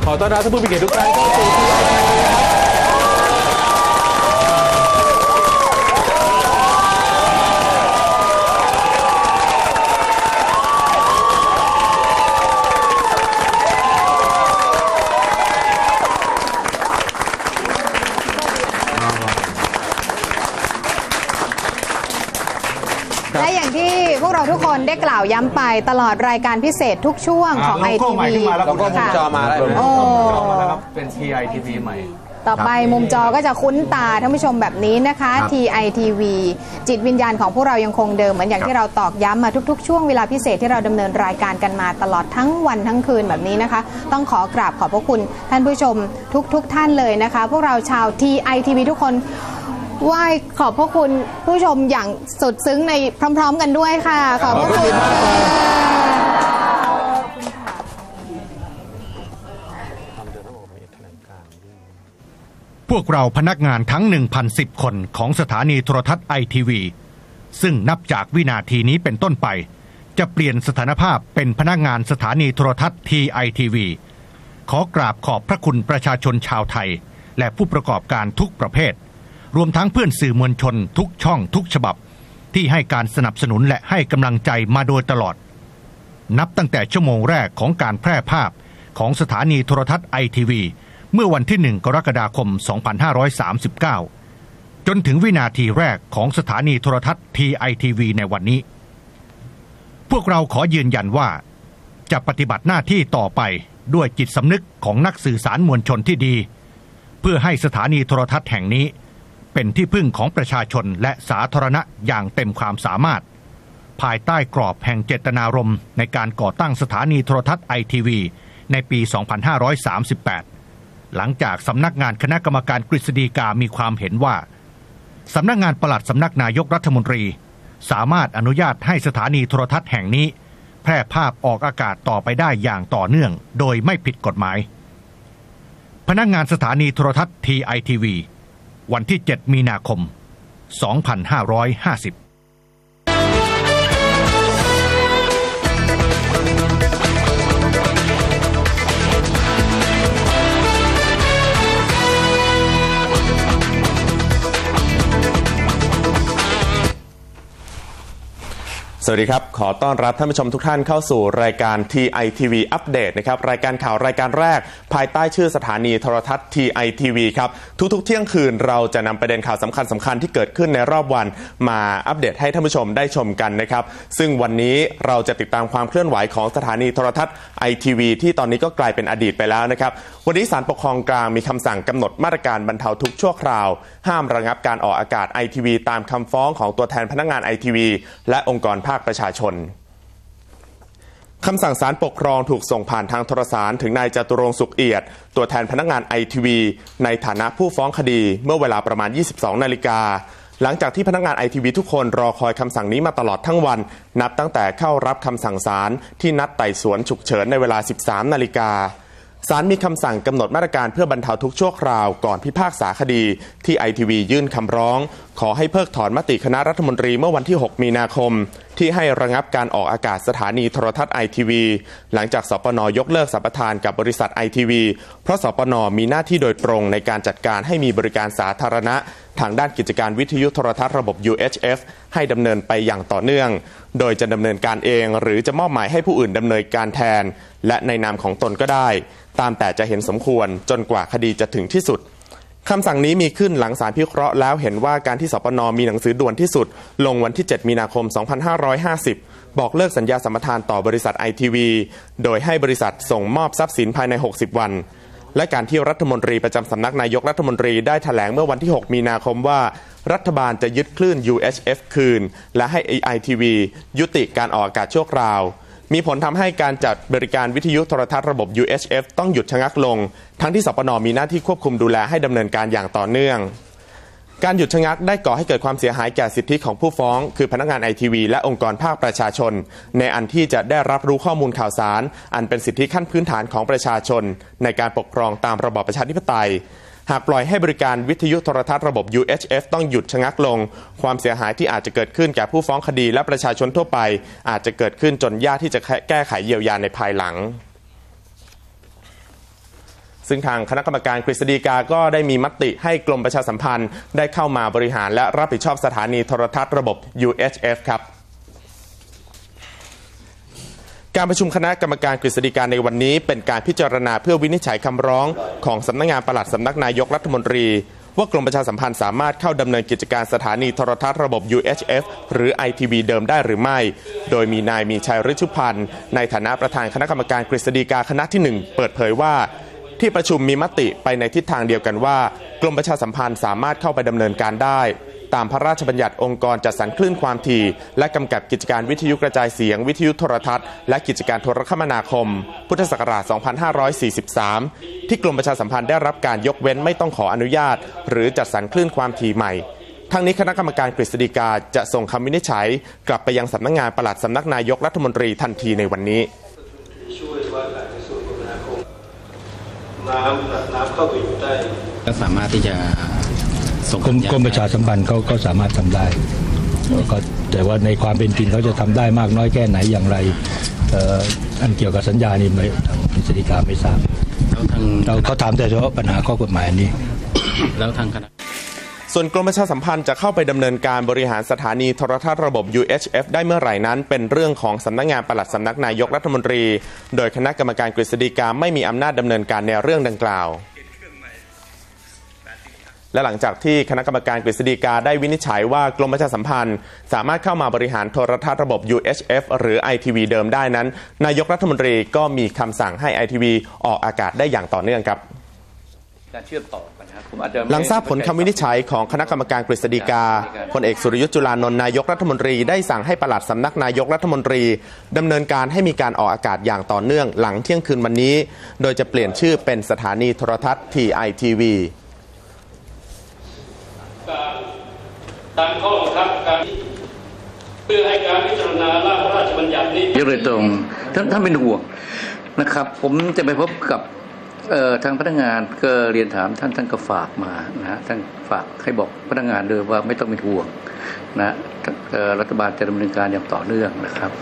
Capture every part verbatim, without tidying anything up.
อต้อนรับท่านผู้มีเกียรติทุกท่านเข้าสู่ที ไอ ที วีและอย่างที่พวกเราทุกคนได้กล่าวย้ำไปตลอดรายการพิเศษทุกช่วงของ ไอ ที วีแล้วก็มุมจอมาแล้วโอ้เป็น ที ไอ ที วี ใหม่ต่อไปมุมจอก็จะคุ้นตาท่านผู้ชมแบบนี้นะคะ ที ไอ ที วี จิตวิญญาณของพวกเรายังคงเดิมเหมือนอย่างที่เราตอกย้ำมาทุกๆช่วงเวลาพิเศษที่เราดำเนินรายการกันมาตลอดทั้งวันทั้งคืนแบบนี้นะคะ ต้องขอกราบขอบพระคุณท่านผู้ชมทุกๆท่านเลยนะคะ พวกเราชาว ที ไอ ที วี ทุกคนไหว้ขอบพระคุณผู้ชมอย่างสุดซึ้งในพร้อมๆกันด้วยค่ะขอบพระคุณพวกเราพนักงานทั้ง หนึ่งพันสิบ คนของสถานีโทรทัศน์ ไอ ที วี ซึ่งนับจากวินาทีนี้เป็นต้นไปจะเปลี่ยนสถานภาพเป็นพนักงานสถานีโทรทัศน์ ที ไอ ที วี ขอกราบขอบพระคุณประชาชนชาวไทยและผู้ประกอบการทุกประเภทรวมทั้งเพื่อนสื่อมวลชนทุกช่องทุกฉบับที่ให้การสนับสนุนและให้กำลังใจมาโดยตลอดนับตั้งแต่ชั่วโมงแรกของการแพร่ภาพของสถานีโทรทัศน์ ไอ ที วี เมื่อวันที่หนึ่งกรกฎาคมสองพันห้าร้อยสามสิบเก้าจนถึงวินาทีแรกของสถานีโทรทัศน์ ที ไอ ที วี ในวันนี้พวกเราขอยืนยันว่าจะปฏิบัติหน้าที่ต่อไปด้วยจิตสำนึกของนักสื่อสารมวลชนที่ดีเพื่อให้สถานีโทรทัศน์แห่งนี้เป็นที่พึ่งของประชาชนและสาธารณะอย่างเต็มความสามารถภายใต้กรอบแห่งเจตนารมณ์ในการก่อตั้งสถานีโทรทัศน์ ไอ ที วี ในปี สองพันห้าร้อยสามสิบแปด หลังจากสำนักงานคณะกรรมการกฤษฎีกามีความเห็นว่าสำนักงานปลัดสำนักนายกรัฐมนตรีสามารถอนุญาตให้สถานีโทรทัศน์แห่งนี้แพร่ภาพออกอากาศต่อไปได้อย่างต่อเนื่องโดยไม่ผิดกฎหมายพนักงานสถานีโทรทัศน์ ที ไอ ที วี วันที่ เจ็ด มีนาคม สองพันห้าร้อยห้าสิบสวัสดีครับขอต้อนรับท่านผู้ชมทุกท่านเข้าสู่รายการ ที ไอ ที วี อัปเดตนะครับรายการข่าวรายการแรกภายใต้ชื่อสถานีโทรทัศน์ ที ไอ ที วี ครับทุกๆเที่ยงคืนเราจะนำประเด็นข่าวสำคัญสำคัญที่เกิดขึ้นในรอบวันมาอัปเดตให้ท่านผู้ชมได้ชมกันนะครับซึ่งวันนี้เราจะติดตามความเคลื่อนไหวของสถานีโทรทัศน์ ไอ ที วี ที่ตอนนี้ก็กลายเป็นอดีตไปแล้วนะครับวันนี้ศาลปกครองกลางมีคำสั่งกำหนดมาตรการบรรเทาทุกข์ชั่วคราวห้ามระงับการออกอากาศ ไอ ที วี ตามคำฟ้องของตัวแทนพนักงาน ไอ ที วี และองค์กรภาคประชาชนคำสั่งศาลปกครองถูกส่งผ่านทางโทรสารถึงนายจตุรงค์สุขเอียดตัวแทนพนักงาน ไอ ที วี ในฐานะผู้ฟ้องคดีเมื่อเวลาประมาณ ยี่สิบสองนาฬิกาหลังจากที่พนักงาน ไอ ที วี ทุกคนรอคอยคำสั่งนี้มาตลอดทั้งวันนับตั้งแต่เข้ารับคำสั่งศาลที่นัดไต่สวนฉุกเฉินในเวลา สิบสามนาฬิกาศาลมีคำสั่งกำหนดมาตรการเพื่อบรรเทาทุกข์ชั่วคราวก่อนพิพากษาคดีที่ ไอ ที วี ยื่นคำร้องขอให้เพิกถอนมติคณะรัฐมนตรีเมื่อวันที่ หก มีนาคมที่ให้ระงับการออกอากาศสถานีโทรทัศน์ ไอ ที วี หลังจากสปน.ยกเลิกสัมปทานกับบริษัท ไอ ที วี เพราะสปน.มีหน้าที่โดยตรงในการจัดการให้มีบริการสาธารณะทางด้านกิจการวิทยุโทรทัศน์ระบบ ยู เอช เอฟ ให้ดำเนินไปอย่างต่อเนื่องโดยจะดำเนินการเองหรือจะมอบหมายให้ผู้อื่นดำเนินการแทนและในนามของตนก็ได้ตามแต่จะเห็นสมควรจนกว่าคดีจะถึงที่สุดคำสั่งนี้มีขึ้นหลังศาลพิเคราะห์แล้วเห็นว่าการที่สปน.มีหนังสือด่วนที่สุดลงวันที่ เจ็ด มีนาคม สองพันห้าร้อยห้าสิบบอกเลิกสัญญาสัมปทานต่อบริษัท ไอ ที วี โดยให้บริษัทส่งมอบทรัพย์สินภายในหกสิบวันและการที่รัฐมนตรีประจำสำนักนายกรัฐมนตรีได้แถลงเมื่อวันที่ หก มีนาคมว่ารัฐบาลจะยึดคลื่น ยู เอช เอฟ คืนและให้ ไอ ที วี ยุติการออกอากาศชั่วคราวมีผลทำให้การจัดบริการวิทยุโทรทัศน์ระบบ ยู เอช เอฟ ต้องหยุดชะงักลงทั้งที่สปน.มีหน้าที่ควบคุมดูแลให้ดำเนินการอย่างต่อเนื่องการหยุดชะงักได้ก่อให้เกิดความเสียหายแก่สิทธิของผู้ฟ้องคือพนักงาน ไอ ที วี และองค์กรภาคประชาชนในอันที่จะได้รับรู้ข้อมูลข่าวสารอันเป็นสิทธิขั้นพื้นฐานของประชาชนในการปกครองตามระบอบประชาธิปไตยหากปล่อยให้บริการวิทยุโทรทัศน์ระบบ ยู เอช เอฟ ต้องหยุดชะงักลงความเสียหายที่อาจจะเกิดขึ้นแก่ผู้ฟ้องคดีและประชาชนทั่วไปอาจจะเกิดขึ้นจนยากที่จะแก้ไขเยียวยาในภายหลังซึ่งทางคณะกรรมการกฤษฎีกาก็ได้มีมติให้กรมประชาสัมพันธ์ได้เข้ามาบริหารและรับผิดชอบสถานีโทรทัศน์ระบบ ยู เอช เอฟ ครับการประชุมคณะกรรมการกฤษฎีกาในวันนี้เป็นการพิจารณาเพื่อวินิจฉัยคำร้องของสำนักงานปลัดสำนักนายกรัฐมนตรีว่ากรมประชาสัมพันธ์สามารถเข้าดำเนินกิจการสถานีโทรทัศน์ระบบ ยู เอช เอฟ หรือ ไอ ที วี เดิมได้หรือไม่โดยมีนายมีชัยฤชุพันธ์ในฐานะประธานคณะกรรมการกฤษฎีกาคณะที่หนึ่งเปิดเผยว่าที่ประชุมมีมติไปในทิศทางเดียวกันว่ากรมประชาสัมพันธ์สามารถเข้าไปดำเนินการได้ตามพระราชบัญญัติองค์กรจัดสรรคลื่นความถี่และกำกับกิจการวิทยุกระจายเสียงวิทยุโทรทัศน์และกิจการโทรคมนาคมพุทธศักราช สองพันห้าร้อยสี่สิบสาม ที่กรมประชาสัมพันธ์ได้รับการยกเว้นไม่ต้องขออนุญาตหรือจัดสรรคลื่นความถี่ใหม่ทั้งนี้คณะกรรมการกฤษฎีกาจะส่งคำวินิจฉัยกลับไปยังสำนักงานปลัดสำนักนายกรัฐมนตรีทันทีในวันนี้น้ำน้ำเข้าไปอยู่ได้ก็สามารถที่จะส่งกรมกรมประชาสัมพันธ์เขาก็สามารถทำได้ก็แต่ว่าในความเป็นจริงเขาจะทำได้มากน้อยแค่ไหนอย่างไรอันเกี่ยวกับสัญญานี่ไม่ทางกฤษฎีกาไม่ทราบเราเขาถามแต่เฉพาะปัญหาข้อกฎหมายนี้แล้วทางคณะส่วนกรมประชาสัมพันธ์จะเข้าไปดำเนินการบริหารสถานีโทรทัศน์ระบบ ยู เอช เอฟ ได้เมื่อไหร่นั้นเป็นเรื่องของสำนักงานปลัดสำนักนายกรัฐมนตรีโดยคณะกรรมการกฤษฎีกาไม่มีอำนาจดำเนินการในเรื่องดังกล่าวและหลังจากที่คณะกรรมการกฤษฎีกาได้วินิจฉัยว่ากรมประชาสัมพันธ์สามารถเข้ามาบริหารโทรทัศน์ระบบ ยู เอช เอฟ หรือ ไอ ที วี เดิมได้นั้นนายกรัฐมนตรีก็มีคำสั่งให้ ไอ ที วี ออกอากาศได้อย่างต่อเนื่องครับการเชื่อมต่อกันครับหลังทราบผลคำวินิจฉัยของคณะกรรมการกฤษฎีกาพลเอกสุรยุทธ์จุลานนท์นายกรัฐมนตรีได้สั่งให้ปลัดสำนักนายกรัฐมนตรีดำเนินการให้มีการออกอากาศอย่างต่อเนื่องหลังเที่ยงคืนวันนี้โดยจะเปลี่ยนชื่อเป็นสถานีโทรทัศน์ ที ไอ ที วีตามข้อบังคับการเพื่อให้การพิจารณาร่างพระราชบัญญัตินี้โดยตรงท่านท่านเป็นห่วงนะครับผมจะไปพบกับทางพนักงานก็เรียนถามท่านท่านก็ฝากมานะท่านฝากให้บอกพนักงานเลยว่าไม่ต้องเป็นห่วงนะรัฐบาลจะดำเนินการอย่างต่อเนื่องนะครับ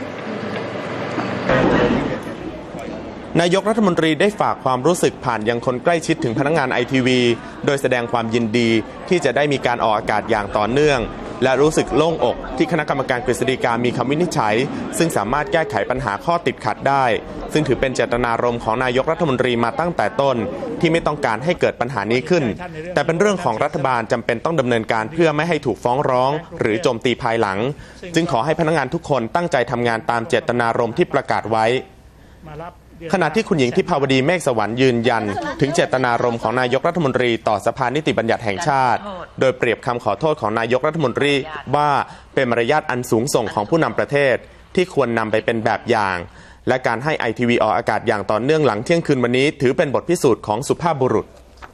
นายกรัฐมนตรีได้ฝากความรู้สึกผ่านยังคนใกล้ชิดถึงพนักงาน ไอ ที วี โดยแสดงความยินดีที่จะได้มีการออกอากาศอย่างต่อเนื่องและรู้สึกโล่งอกที่คณะกรรมการกฤษฎีกามีคำวินิจฉัยซึ่งสามารถแก้ไขปัญหาข้อติดขัดได้ซึ่งถือเป็นเจตนารมณ์ของนายกรัฐมนตรีมาตั้งแต่ต้นที่ไม่ต้องการให้เกิดปัญหานี้ขึ้นแต่เป็นเรื่องของรัฐบาลจำเป็นต้องดำเนินการเพื่อไม่ให้ถูกฟ้องร้องหรือโจมตีภายหลังจึงขอให้พนักงานทุกคนตั้งใจทำงานตามเจตนารมณ์ที่ประกาศไว้ขณะที่คุณหญิงทิพาวดีเมฆสวรรค์ยืนยันถึงเจตนารมณ์ของนายกรัฐมนตรีต่อสภานิติบัญญัติแห่งชาติโดยเปรียบคำขอโทษของนายกรัฐมนตรีว่าเป็นมารยาทอันสูงส่งของผู้นำประเทศที่ควรนำไปเป็นแบบอย่างและการให้ ไอ ที วี ออกอากาศอย่างต่อเนื่องหลังเที่ยงคืนวันนี้ถือเป็นบทพิสูจน์ของสุภาพบุรุษ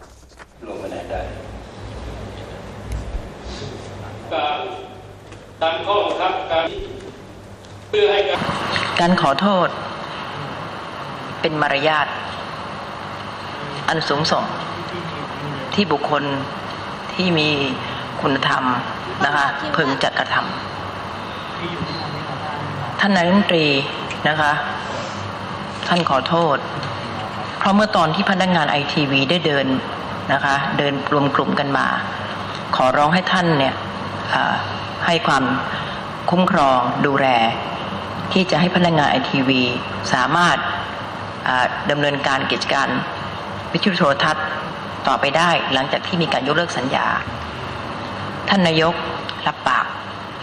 ตามข้อบังคับการเพื่อให้การขอโทษเป็นมารยาทอันสูงส่งที่บุคคลที่มีคุณธรรมนะคะพึงจะกระทำท่านนายกรัฐมนตรีนะคะท่านขอโทษเพราะเมื่อตอนที่พนักงาน ไอ ที วี ได้เดินนะคะเดินรวมกลุ่มกันมาขอร้องให้ท่านเนี่ยให้ความคุ้มครองดูแลที่จะให้พนักงาน ไอ ที วี สามารถดำเนินการกิจการวิทยุโทรทัศน์ต่อไปได้หลังจากที่มีการยกเลิกสัญญาท่านนายกรับปาก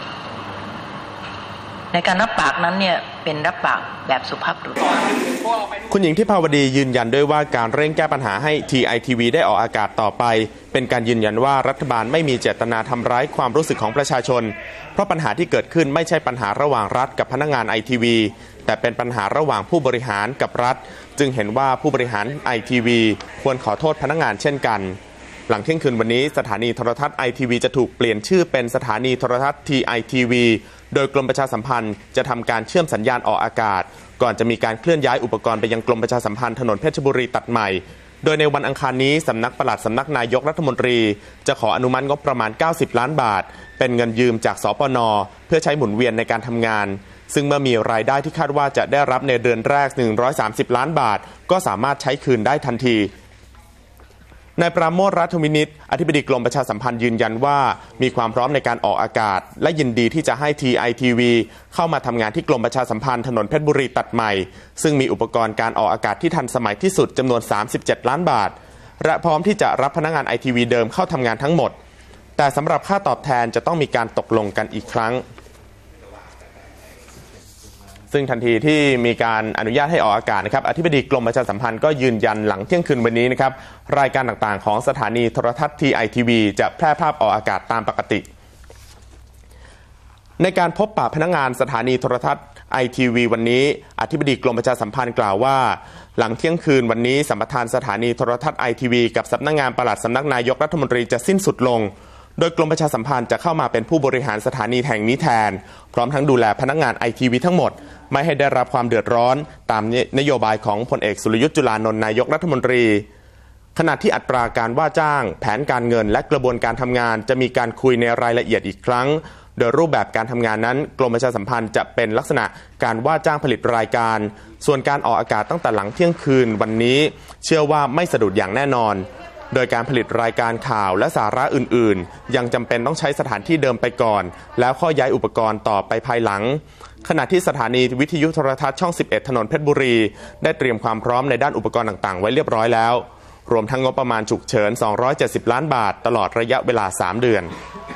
ในการรับปากนั้นเนี่ยเป็นรับปากแบบสุภาพบุรุษคุณหญิงทิพาวดียืนยันด้วยว่าการเร่งแก้ปัญหาให้ ที ไอ ที วี ได้ออกอากาศต่อไปเป็นการยืนยันว่ารัฐบาลไม่มีเจตนาทำร้ายความรู้สึกของประชาชนเพราะปัญหาที่เกิดขึ้นไม่ใช่ปัญหาระหว่างรัฐกับพนักงาน ไอ ที วี แต่เป็นปัญหาระหว่างผู้บริหารกับรัฐจึงเห็นว่าผู้บริหาร ไอ ที วี ควรขอโทษพนักงานเช่นกันหลังเที่ยงคืนวันนี้สถานีโทรทัศน์ ไอ ที วี จะถูกเปลี่ยนชื่อเป็นสถานีโทรทัศน์ ที ไอ ที วี โดยกรมประชาสัมพันธ์จะทำการเชื่อมสัญญาณออกอากาศก่อนจะมีการเคลื่อนย้ายอุปกรณ์ไปยังกรมประชาสัมพันธ์ถนนเพชรบุรีตัดใหม่โดยในวันอังคารนี้สำนักปลัดสำนักนายกรัฐมนตรีจะขออนุมัติงบประมาณเก้าสิบล้านบาทเป็นเงินยืมจากสปน.เพื่อใช้หมุนเวียนในการทำงานซึ่งเมื่อมีรายได้ที่คาดว่าจะได้รับในเดือนแรกหนึ่งร้อยสามสิบล้านบาทก็สามารถใช้คืนได้ทันทีนายปราโมช รัฐวินิจอธิบดีกรมประชาสัมพันธ์ยืนยันว่ามีความพร้อมในการออกอากาศและยินดีที่จะให้ ที ไอ ที วี เข้ามาทำงานที่กรมประชาสัมพันธ์ถนนเพชรบุรีตัดใหม่ซึ่งมีอุปกรณ์การออกอากาศที่ทันสมัยที่สุดจำนวน สามสิบเจ็ด ล้านบาทและพร้อมที่จะรับพนักงาน ไอ ที วี เดิมเข้าทำงานทั้งหมดแต่สำหรับค่าตอบแทนจะต้องมีการตกลงกันอีกครั้งซึ่งทันทีที่มีการอนุญาตให้ออกอากาศนะครับอธิบดีกรมประชาสัมพันธ์ก็ยืนยันหลังเที่ยงคืนวันนี้นะครับรายการต่างๆของสถานีโทรทัศน์ ที ไอ ที วี จะแพร่ภาพออกอากาศตามปกติในการพบปะพนักงานสถานีโทรทัศน์ ไอ ที วี วันนี้อธิบดีกรมประชาสัมพันธ์กล่าวว่าหลังเที่ยงคืนวันนี้สัมปทานสถานีโทรทัศน์ ไอ ที วี กับสำนักงานปลัดสำนักนายกรัฐมนตรีจะสิ้นสุดลงโดยกรมประชาสัมพันธ์จะเข้ามาเป็นผู้บริหารสถานีแห่งนี้แทนพร้อมทั้งดูแลพนักงาน ไอ ที วี ทั้งหมดไม่ให้ได้รับความเดือดร้อนตามนโยบายของพลเอกสุรยุทธ์จุลานนท์นายกรัฐมนตรีขณะที่อัตราการว่าจ้างแผนการเงินและกระบวนการทำงานจะมีการคุยในรายละเอียดอีกครั้งโดยรูปแบบการทำงานนั้นกรมประชาสัมพันธ์จะเป็นลักษณะการว่าจ้างผลิตรายการส่วนการออกอากาศตั้งแต่หลังเที่ยงคืนวันนี้เชื่อว่าไม่สะดุดอย่างแน่นอนโดยการผลิตรายการข่าวและสาระอื่นๆยังจำเป็นต้องใช้สถานที่เดิมไปก่อนแล้วค่อยย้ายอุปกรณ์ต่อไปภายหลังขณะที่สถานีวิทยุโทรทัศน์ช่องสิบเอ็ดถนนเพชรบุรีได้เตรียมความพร้อมในด้านอุปกรณ์ต่างๆไว้เรียบร้อยแล้วรวมทั้งงบประมาณฉุกเฉินสองร้อยเจ็ดสิบล้านบาทตลอดระยะเวลาสามเดือน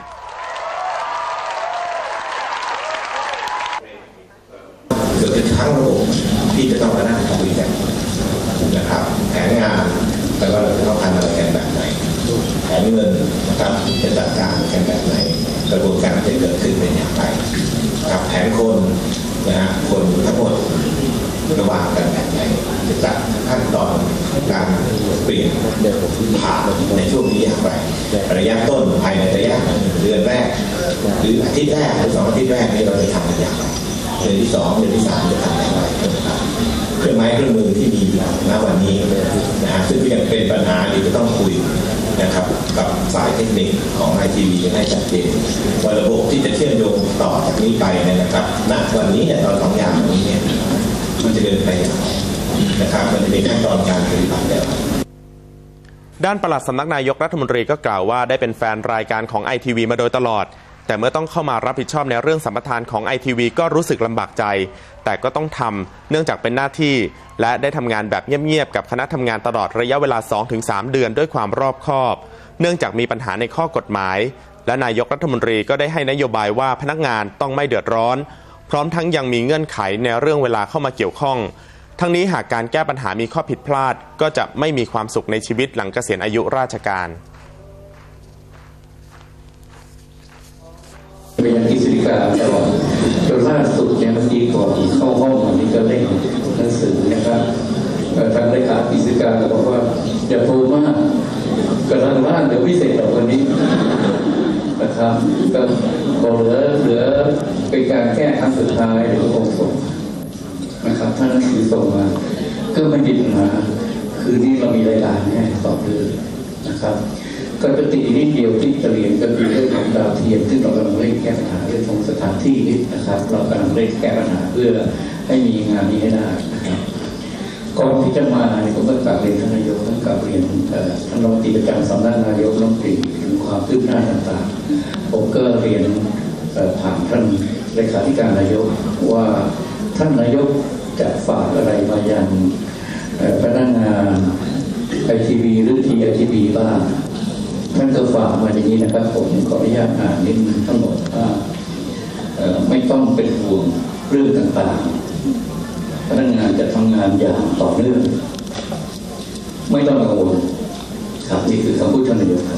เกิดเป็นทั้งระบบที่จะต้องมานั่งคุยกันนะครับแผนงานแต่ว่าเราจะต้องทำอะไรกันแบบไหนแผนเงินนะครับจะจัดการกันแบบไหนกระบวนการจะเกิดขึ้นเป็นอย่างไรกับแผนคนนะฮะคนทั้งหมดระหว่างกันแบบไหนจะจัดขั้นตอนการเปลี่ยนผ่านในช่วงนี้อย่างไรระยะต้นภายในระยะเดือนแรกหรืออาทิตย์แรกหรือสองอาทิตย์แรกนี้เราจะทำอย่างไรเดือนที่สองเดือนที่สามจะทำอย่างไรเครื่องไม้เครื่องมือที่มีณวันนี้นะฮะซึ่งยังเป็นปัญหาที่จะต้องคุยนะครับกับฝ่ายเทคนิคของ ไอ ที วี ให้ชัดเจนว่าระบบที่จะเชื่อมโยงต่อจากนี้ไปนะครับณวันนี้เนี่ยตอนสองอย่างนี้เนี่ยมันจะเดินไปอย่างไรนะครับมันจะมีขั้นตอนการปฏิบัติแล้วด้านปลัดสำนักนายกรัฐมนตรีก็กล่าวว่าได้เป็นแฟนรายการของ ไอ ที วี มาโดยตลอดแต่เมื่อต้องเข้ามารับผิดชอบในเรื่องสัมปทานของ ไอ ที วี ก็รู้สึกลำบากใจแต่ก็ต้องทำเนื่องจากเป็นหน้าที่และได้ทำงานแบบเงียบๆกับคณะทำงานตลอดระยะเวลา สองถึงสาม เดือนด้วยความรอบคอบเนื่องจากมีปัญหาในข้อกฎหมายและนายกรัฐมนตรีก็ได้ให้นโยบายว่าพนักงานต้องไม่เดือดร้อนพร้อมทั้งยังมีเงื่อนไขในเรื่องเวลาเข้ามาเกี่ยวข้องทั้งนี้หากการแก้ปัญหามีข้อผิดพลาดก็จะไม่มีความสุขในชีวิตหลังเกษียณอายุราชการไปยังกฤษฎีกาตลอดจนล่าสุดเนี่ยเมื่อกี้ก่อนเข้าห้องวันนี้ก็เล่นหนังสือนะครับทางเลขากฤษฎีกาบอกว่าอย่าโทรมากกำลังว่างเดี๋ยวพิเศษแบบวันนี้นะครับก็เหลือเหลือเป็นการแก้ครั้งสุดท้ายหรือคงส่งนะครับถ้าหนังสือส่งมาก็ไม่มีปัญหาคือนี่เรามีรายการให้ตอบเลยนะครับก็ปฏินิดเดียวที่จะเรียนก็คือเรื่องของดาวเทียมซึ่งเรากำลังเร่งแก้ปัญหาเรื่องของสถานที่นะครับเรากำลังเร่งแก้ปัญหาเพื่อให้มีงานนี้ให้ได้นะครับก่อนที่จะมาผมก็กลับเรียนท่านนายกท่านกลับเรียนท่านรองประจำสำนักนายกรัฐมนตรีถึงความคืบหน้าต่างๆผมก็เรียนผ่านท่านเลขาธิการนายกว่าท่านนายกจะฝากอะไรมายังพนักงาน ไอ ที วี หรือ ที ไอ ที วี บ้างท่านก็ฝากมาอย่างนี้นะครับผมขออนุญาตอ่านนิดนึงทั้งหมดว่าไม่ต้องเป็นห่วงเรื่องต่างๆพนักงานจะทำงานอย่างต่อเนื่องไม่ต้องกังวลครับนี่คือคำพูดท่านนายกครับ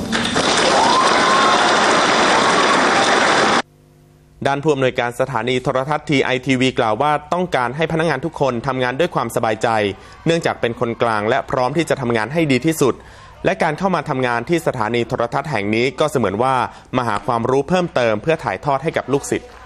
ด้านผู้อำนวยการสถานีโทรทัศน์ ที ไอ ที วี กล่าวว่าต้องการให้พนักงานทุกคนทำงานด้วยความสบายใจเนื่องจากเป็นคนกลางและพร้อมที่จะทำงานให้ดีที่สุดและการเข้ามาทำงานที่สถานีโทรทัศน์แห่งนี้ก็เสมือนว่ามาหาความรู้เพิ่มเติมเพื่อถ่ายทอดให้กับลูกศิษย์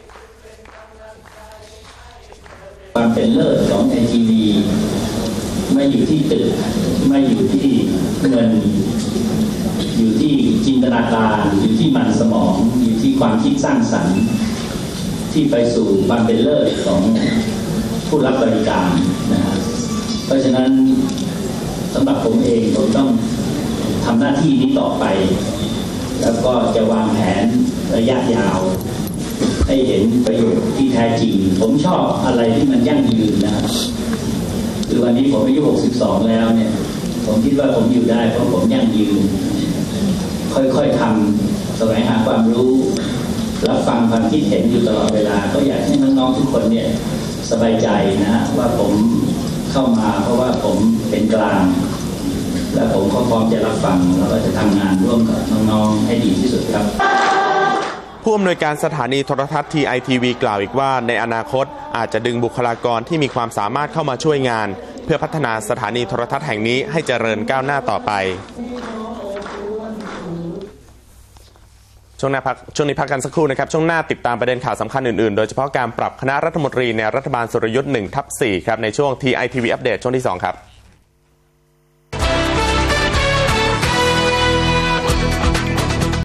ความเป็นเลิศของ ไอ ที วี ไม่อยู่ที่ตึกไม่อยู่ที่เงินอยู่ที่จินตนาการอยู่ที่มันสมองอยู่ที่ความคิดสร้างสรรค์ที่ไปสู่ความเป็นเลิศของผู้รับบริการนะครับเพราะฉะนั้นสำหรับผมเองผมต้องทำหน้าที่นี้ต่อไปแล้วก็จะวางแผนระยะยาวให้เห็นประโยชน์ที่แท้จริงผมชอบอะไรที่มันยั่งยืนนะครับคือวันนี้ผมอายุหกสิบสองแล้วเนี่ยผมคิดว่าผมอยู่ได้เพราะผมยั่งยืนค่อยๆทำแสวงหาความรู้รับฟังความคิดเห็นอยู่ตลอดเวลาก็อยากให้น้องๆทุกคนเนี่ยสบายใจนะฮะว่าผมเข้ามาเพราะว่าผมเป็นกลางและผมก็พร้อมจะรับฟังแล้วก็จะทำงานร่วมกับน้องๆให้ดีที่สุดครับผู้อำนวยการสถานีโทรทัศน์ ที ไอ ที วี กล่าวอีกว่าในอนาคตอาจจะดึงบุคลากรที่มีความสามารถเข้ามาช่วยงานเพื่อพัฒนาสถานีโทรทัศน์แห่งนี้ให้เจริญก้าวหน้าต่อไปช่วงหน้าพักช่วงนี้พักกันสักครู่นะครับช่วงหน้าติดตามประเด็นข่าวสำคัญอื่นๆโดยเฉพาะการปรับคณะรัฐมนตรีในรัฐบาลสุรยุทธ์หนึ่งทับสี่ครับในช่วง ที ไอ ที วี อัปเดตช่วงที่สองครับ